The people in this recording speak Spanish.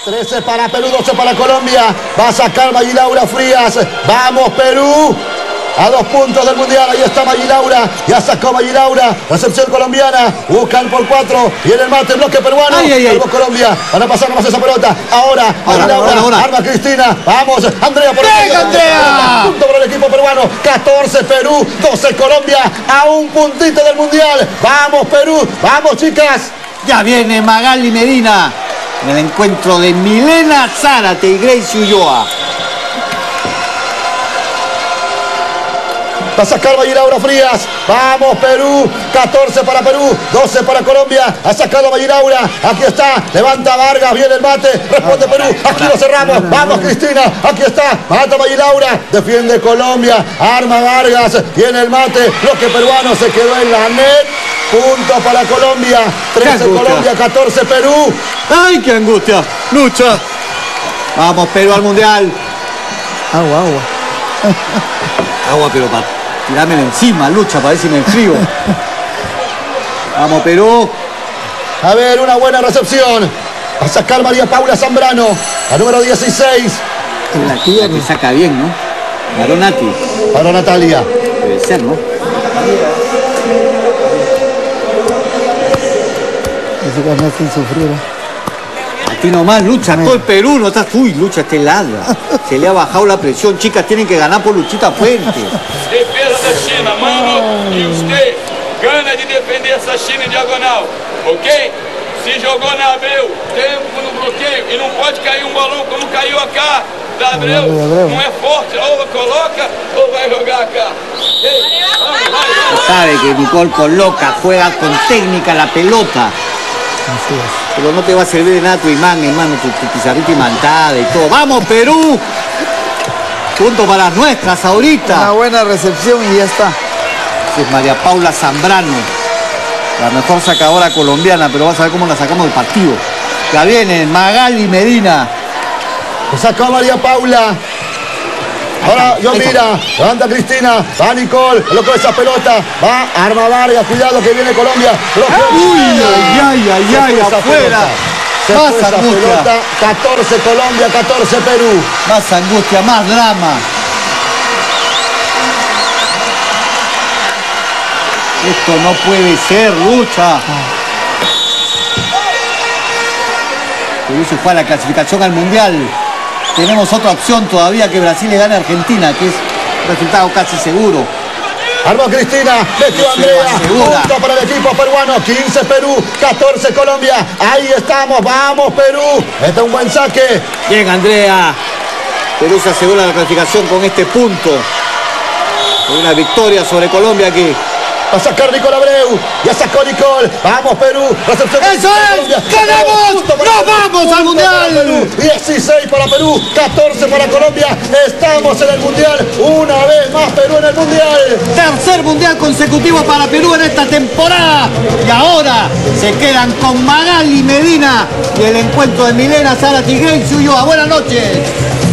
13 para Perú, 12 para Colombia. Va a sacar Magilaura Frías. ¡Vamos, Perú! A 2 puntos del Mundial, ahí está Magilaura, ya sacó Magilaura, recepción colombiana, buscan por 4, y en el mate, bloque peruano, salvo Colombia, van a pasar nomás esa pelota, ahora, arma Cristina, vamos, Andrea por el Andrea, punto para el equipo peruano, 14 Perú, 12 Colombia, a un puntito del Mundial, vamos Perú, vamos chicas. Ya viene Magali Medina, en el encuentro de Milena Zárate y Gracie Ulloa. Va a sacar Magilaura Frías. Vamos, Perú. 14 para Perú. 12 para Colombia. Ha sacado Magilaura. Aquí está. Levanta Vargas. Viene el mate. Responde Perú. Aquí lo cerramos. Vamos, Cristina. Aquí está. Mata Magilaura. Defiende Colombia. Arma Vargas. Viene el mate. Bloque peruano. Se quedó en la net. Punto para Colombia. 13 Colombia. 14 Perú. ¡Ay, qué angustia! ¡Lucha! Vamos, Perú al Mundial. Agua. Agua, pero para tirármela encima, Lucha, para ver si me enfrío. Vamos, Perú. A ver, una buena recepción. A sacar María Paula Zambrano, la número 16. La que saca bien, ¿no? Maronati. Para Natalia. Debe ser, ¿no? Ese que me hacen sufrir. Aquí nomás, Lucha, todo el Perú no está. Uy, Lucha está helada. Se le ha bajado la presión. Chicas, tienen que ganar por Luchita Fuente. Defesa da China, mano, e usted gana de defender essa China em diagonal, ok? Se jogou na Abreu, tempo no bloqueio e não pode cair balão como caiu acá da Abreu. Não é forte, ou coloca ou vai jogar acá. Sabe que Nicole coloca, juega con técnica la pelota. Así es. Pero no te va a servir de nada tu imán, hermano, tu pizarrita imantada y todo. ¡Vamos, Perú! Punto para las nuestras ahorita. Una buena recepción y ya está. Es María Paula Zambrano, la mejor sacadora colombiana, pero vas a ver cómo la sacamos del partido. Ya viene Magali Medina. Sacó María Paula. Ahora yo mira, levanta Cristina, va Nicole, loco esa pelota, va Arma Vargas, cuidado que viene Colombia. Uy, ay, afuera. Más angustia. 14 Colombia, 14 Perú. Más angustia, más drama. Esto no puede ser, Lucha. Perú se fue a la clasificación al Mundial. Tenemos otra opción todavía, que Brasil le gane a Argentina, que es un resultado casi seguro. Armó Cristina, metió Andrea, punto para el equipo peruano, 15 Perú, 14 Colombia, ahí estamos, vamos Perú, este es un buen saque. Bien, Andrea, Perú se asegura la clasificación con este punto, con una victoria sobre Colombia aquí. Va a sacar Nicole Abreu, ya sacó Nicole, vamos Perú, recepción. ¡Eso es! ¡Ganamos! ¡Nos vamos al Mundial! 16 para Perú, 14 para Colombia, estamos en el Mundial, una vez más Perú en el Mundial. Tercer Mundial consecutivo para Perú en esta temporada. Y ahora se quedan con Magali Medina y el encuentro de Milena Zárate y Gracie Ulloa. Buenas noches.